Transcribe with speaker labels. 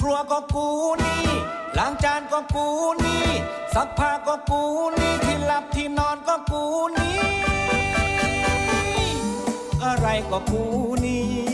Speaker 1: ครัวก็กูนี่ล้างจานก็กูนี่ซักผ้าก็กูนี่ที่หลับที่นอนก็กูนี่อะไรก็กูนี่